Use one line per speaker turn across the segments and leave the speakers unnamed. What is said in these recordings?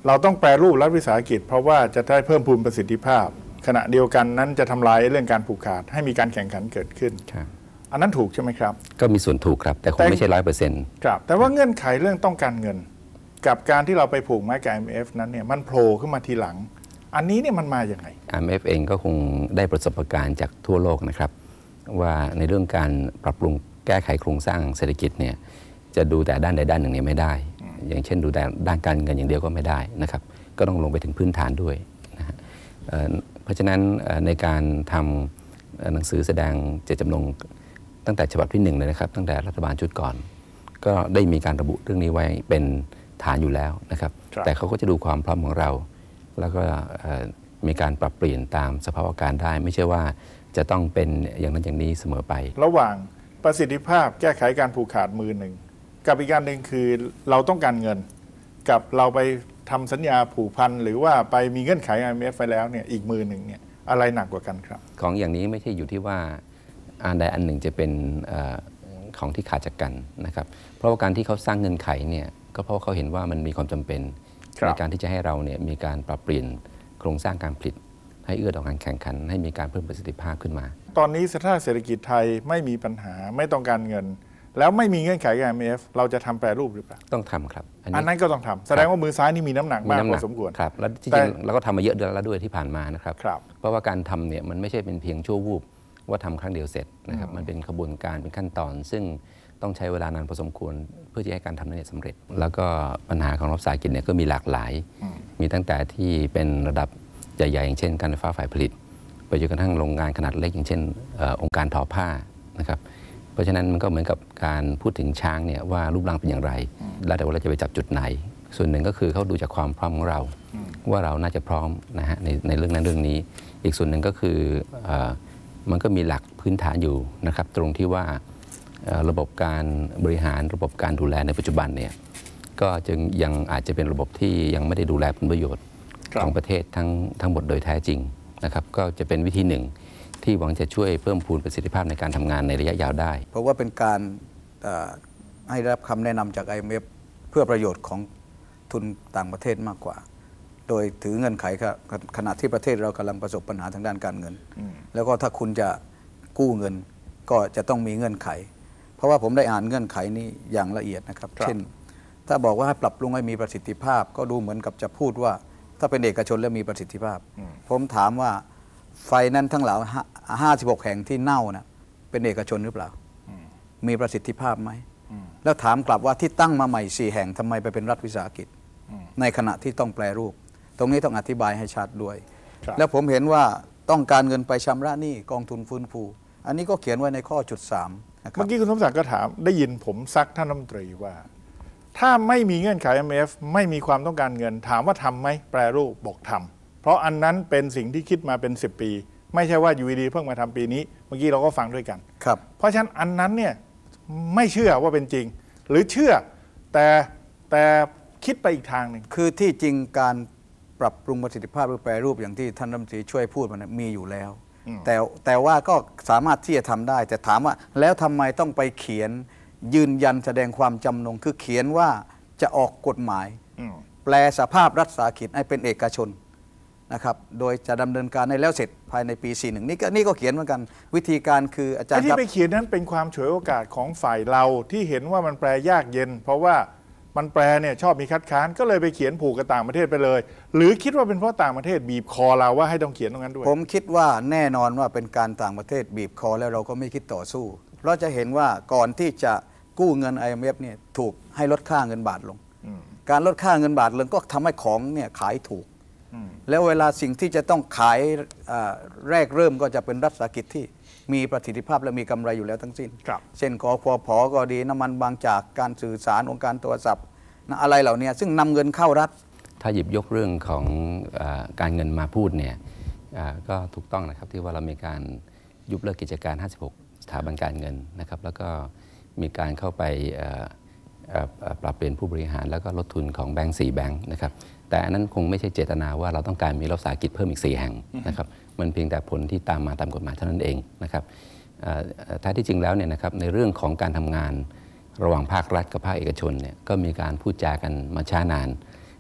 เราต้องแปรรูปรัฐวิสาหกิจเพราะว่าจะได้เพิ่มพูนประสิทธิภาพขณะเดียวกันนั้นจะทำลายเรื่องการผูกขาดให้มีการแข่งขันเกิดขึ้นอันนั้นถูกใช่ไหมครับ
ก็มีส่วนถูกครับแต่คงไม่ใช่100%
ครับแต่ว่าเงื่อนไขเรื่องต้องการเงินกับการที่เราไปผูกไม้กับ IMF นั้นเนี่ยมันโผล่ขึ้นมาทีหลังอันนี้เนี่ยมันมาอย่างไง
IMF เองก็คงได้ประสบการณ์จากทั่วโลกนะครับว่าในเรื่องการปรับปรุงแก้ไขโครงสร้างเศรษฐกิจเนี่ยจะดูแต่ด้านใดด้านหนึ่งเนี่ยไม่ได้อย่างเช่นดูแต่ด้านการเงินอย่างเดียวก็ไม่ได้นะครับก็ต้องลงไปถึงพื้นฐานด้วยนะฮะเพราะฉะนั้นในการทำหนังสือแสดงเจตจำนงตั้งแต่ฉบับที่1เลยนะครับตั้งแต่รัฐบาลชุดก่อนก็ได้มีการระบุเรื่องนี้ไว้เป็นฐานอยู่แล้วนะครับแต่เขาก็จะดูความพร้อมของเราแล้วก็มีการปรับเปลี่ยนตามสภาวะการได้ไม่ใช่ว่าจะต้องเป็นอย่างนั้นอย่างนี้เสมอไประ
หว่างประสิทธิภาพแก้ไขการผูกขาดมือหนึ่งกับอีกการหนึ่งคือเราต้องการเงินกับเราไปทำสัญญาผูกพันหรือว่าไปมีเงื่อนไข IMF ไปแล้วเนี่ยอีกมือหนึ่งเนี่ยอะไรหนักกว่ากันครับ
ของอย่างนี้ไม่ใช่อยู่ที่ว่าอันใดอันหนึ่งจะเป็นของที่ขาดจากกันนะครับเพราะว่าการที่เขาสร้างเงื่อนไขเนี่ยก็เพราะเขาเห็นว่ามันมีความจำเป็นในการที่จะให้เราเนี่ยมีการปรับเปลี่ยนโครงสร้างการผลิตให้เอื้อต่อการแข่งขันให้มีการเพิ่มประสิทธิภาพขึ้นมา
ตอนนี้สถานเศรษฐกิจไทยไม่มีปัญหาไม่ต้องการเงินแล้วไม่มีเงื่อนไข IMF เราจะทำแปรรูปหรือเปล่า
ต้องทำครับ
อันนั้นก็ต้องทำแสดงว่ามือซ้ายนี่มีน้ำหนักมากพอสมควร
ครับแล้วจริงๆเราก็ทำมาเยอะแล้วด้วยที่ผ่านมานะครับเพราะว่าการทำเนี่ยมันไม่ใช่เป็นเพียงชั่ววูบว่าทำครั้งเดียวเสร็จนะครับมันเป็นกระบวนการเป็นขั้นตอนซึ่งต้องใช้เวลานานพอสมควรเพื่อที่ให้การทำนั้นสำเร็จแล้วก็ปัญหาของรัฐวิสาหกิจเนี่ยก็มีหลากหลายมีตั้งแต่ที่เป็นระดับใหญ่ๆอย่างเช่นการไฟฟ้าฝ่ายผลิตไปจนกระทั่งโรงงานขนาดเล็กอย่างเช่นองค์การทอผ้านะครับเพราะฉะนั้นมันก็เหมือนกับการพูดถึงช้างเนี่ยว่ารูปร่างเป็นอย่างไรแล้วแต่ว่าเราจะไปจับจุดไหนส่วนหนึ่งก็คือเขาดูจากความพร้อมของเราว่าเราน่าจะพร้อมนะฮะในเรื่องนั้นเรื่องนี้อีกส่วนหนึ่งก็คือมันก็มีหลักพื้นฐานอยู่นะครับตรงที่ว่าระบบการบริหารระบบการดูแลในปัจจุบันเนี่ยก็จึงยังอาจจะเป็นระบบที่ยังไม่ได้ดูแลผลประโยชน์ของประเทศทั้งหมดโดยแท้จริงนะครับก็จะเป็นวิธีหนึ่งที่หวังจะช่วยเพิ่มพูนประสิทธิภาพในการทำงานในระยะยาวได้
เพราะว่าเป็นการให้รับคำแนะนำจาก IMF เพื่อประโยชน์ของทุนต่างประเทศมากกว่าโดยถือเงื่อนไขขณะที่ประเทศเรากำลังประสบปัญหาทางด้านการเงินแล้วก็ถ้าคุณจะกู้เงินก็จะต้องมีเงื่อนไขเพราะว่าผมได้อ่านเงื่อนไขนี้อย่างละเอียดนะครับเช่นถ้าบอกว่าให้ปรับปรุงให้มีประสิทธิภาพก็ดูเหมือนกับจะพูดว่าถ้าเป็นเอกชนแล้วมีประสิทธิภาพผมถามว่าไฟนั้นทั้งหลาย56 แห่งที่เน่านะเป็นเอกชนหรือเปล่ามีประสิทธิภาพไหมแล้วถามกลับว่าที่ตั้งมาใหม่4 แห่งทำไมไปเป็นรัฐวิสาหกิจในขณะที่ต้องแปรรูปตรงนี้ต้องอธิบายให้ชัดด้วยแล้วผมเห็นว่าต้องการเงินไปชำระหนี้กองทุนฟื้นฟูอันนี้ก็เขียนไว้ในข้อจุด 3
เมื่อกี้คุณสมศักดิ์ก็ถามได้ยินผมซักท่านรัฐมนตรีว่าถ้าไม่มีเงื่อนไข IMF ไม่มีความต้องการเงินถามว่าทำไหมแปรรูปบอกทำเพราะอันนั้นเป็นสิ่งที่คิดมาเป็น10 ปีไม่ใช่ว่าอยู่ดีเพิ่งมาทำปีนี้เมื่อกี้เราก็ฟังด้วยกัน
ครับ
เพราะฉะนั้นอันนั้นเนี่ยไม่เชื่อว่าเป็นจริงหรือเชื่อแต่คิดไปอีกทางหนึ่ง
คือที่จริงการปรับปรุงประสิทธิภาพหรือแปรรูปอย่างที่ท่านรัฐมนตรีช่วยพูดมันมีอยู่แล้วแต่ว่าก็สามารถที่จะทำได้แต่ถามว่าแล้วทำไมต้องไปเขียนยืนยันแสดงความจำนงคือเขียนว่าจะออกกฎหมายแปลสภาพรัฐวิสาหกิจให้เป็นเอกชนนะครับโดยจะดำเนินการให้แล้วเสร็จภายในปี 41นี่ก็เขียนเหมือนกันวิธีการคืออาจารย์
ที่ไปเขียนนั้นเป็นความฉวยโอกาสของฝ่ายเราที่เห็นว่ามันแปลยากเย็นเพราะว่ามันแปลเนี่ยชอบมีคัดค้านก็เลยไปเขียนผูกกับต่างประเทศไปเลยหรือคิดว่าเป็นเพราะต่างประเทศบีบคอเราว่าให้ต้องเขียนตรงนั้นด้วย
ผมคิดว่าแน่นอนว่าเป็นการต่างประเทศบีบคอแล้วเราก็ไม่คิดต่อสู้เราจะเห็นว่าก่อนที่จะกู้เงิน IMF เนี่ยถูกให้ลดค่าเงินบาทลงการลดค่าเงินบาทลงก็ทำให้ของเนี่ยขายถูกแล้วเวลาสิ่งที่จะต้องขายแรกเริ่มก็จะเป็นรัฐวิสาหกิจที่มีประสิทธิภาพและมีกำไรอยู่แล้วทั้งสิ้นเช่นกฟผ.ก็ดีน้ำมันบางจากการสื่อสารองค์การโทรศัพท์อะไรเหล่านี้ซึ่งนำเงินเข้ารัฐ
ถ้าหยิบยกเรื่องของการเงินมาพูดเนี่ยก็ถูกต้องนะครับที่ว่าเรามีการยุบเลิกกิจการ56 สถาบันการเงินนะครับแล้วก็มีการเข้าไปปรับเปลี่ยนผู้บริหารแล้วก็ลดทุนของแบงก์4 แบงก์นะครับแต่อันนั้นคงไม่ใช่เจตนาว่าเราต้องการมีรัฐวิสาหกิจเพิ่มอีก4 แห่งนะครับมันเพียงแต่ผลที่ตามมาตามกฎหมายเท่านั้นเองนะครับแท้ที่จริงแล้วเนี่ยนะครับในเรื่องของการทำงานระหว่างภาครัฐกับภาคเอกชนเนี่ยก็มีการพูดจากันมาช้านาน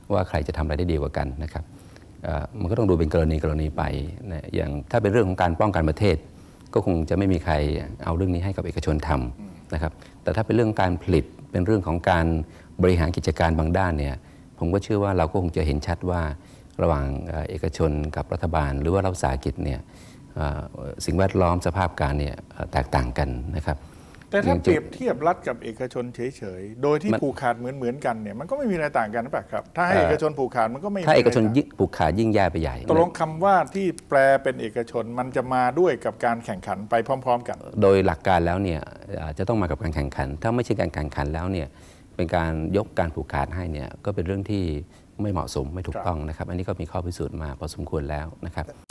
ว่าใครจะทำอะไรได้ดีกว่ากันนะครับมันก็ต้องดูเป็นกรณีไปนะอย่างถ้าเป็นเรื่องของการป้องกันประเทศก็คงจะไม่มีใครเอาเรื่องนี้ให้กับเอกชนทำนะครับแต่ถ้าเป็นเรื่องการผลิตเป็นเรื่องของการบริหารกิจการบางด้านเนี่ยผมก็เชื่อว่าเราก็คงจะเห็นชัดว่าระหว่างเอกชนกับรัฐบาลหรือว่ารัฐวิสาหกิจเนี่ยสิ่งแวดล้อมสภาพการเนี่ยแตกต่างกันนะครับ
แต่ถ้าเปรียบเทียบรัฐกับเอกชนเฉยๆโดยที่ผูกขาดเหมือนกันเนี่ยมันก็ไม่มีอะไรต่างกันหรือเปล่าครับถ้าให้เอกชนผูกขาดมันก็ไม่
ถ้าเอกชนผูกขาดยิ่งแย่ไปใหญ่
ตกลงคำว่าที่แปลเป็นเอกชนมันจะมาด้วยกับการแข่งขันไปพร้อมๆกัน
โดยหลักการแล้วเนี่ยจะต้องมากับการแข่งขันถ้าไม่ใช่การแข่งขันแล้วเนี่ยเป็นการยกการผูกขาดให้เนี่ยก็เป็นเรื่องที่ไม่เหมาะสมไม่ถูกต้องนะครับอันนี้ก็มีข้อพิสูจน์มาพอสมควรแล้วนะครับ